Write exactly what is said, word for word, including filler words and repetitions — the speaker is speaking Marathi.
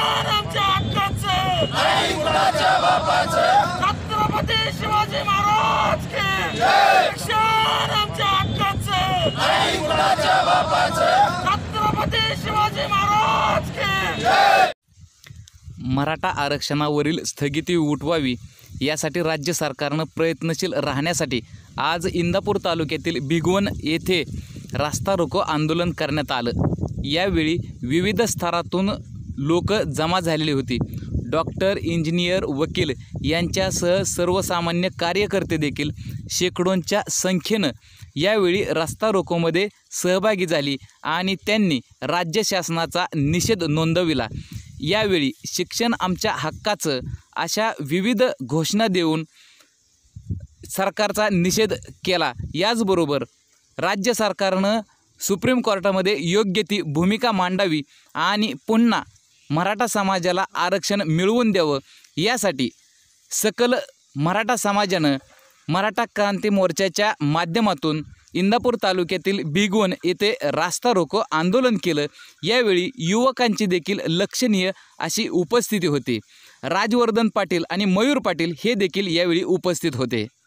शिक्षण आमच्या हक्काचं, नाही कुणाच्या बापाचं. छत्रपती शिवाजी महाराज की जय. शिक्षण आमच्या हक्काचं, नाही कुणाच्या बापाचं. छत्रपती शिवाजी महाराज की जय. मराठा आरक्षणावरील स्थगिती उठवावी यासाठी राज्य सरकारनं प्रयत्नशील राहण्यासाठी आज इंदापूर तालुक्यातील भिगवण येथे रास्ता रोको आंदोलन करण्यात आलं। यावेळी विविध स्तरातून लोक जमा झालेली होती। डॉक्टर, इंजिनियर, वकील यांच्यासह सर्वसामान्य कार्यकर्ते देखील शेकडोंच्या संख्येनं यावेळी रास्ता रोकोमध्ये सहभागी झाली आणि त्यांनी राज्य शासनाचा निषेध नोंदविला। यावेळी शिक्षण आमच्या हक्काचं अशा विविध घोषणा देऊन सरकारचा निषेध केला। याचबरोबर राज्य सरकारनं सुप्रीम कोर्टामध्ये योग्य ती भूमिका मांडावी आणि पुन्हा मराठा समाजाला आरक्षण मिळवून द्यावं यासाठी सकल मराठा समाजानं मराठा क्रांती मोर्चाच्या माध्यमातून इंदापूर तालुक्यातील भिगवण येथे रास्ता रोको आंदोलन केलं। यावेळी युवकांची देखील लक्षणीय अशी उपस्थिती होती। राजवर्धन पाटील आणि मयूर पाटील हे देखील यावेळी उपस्थित होते।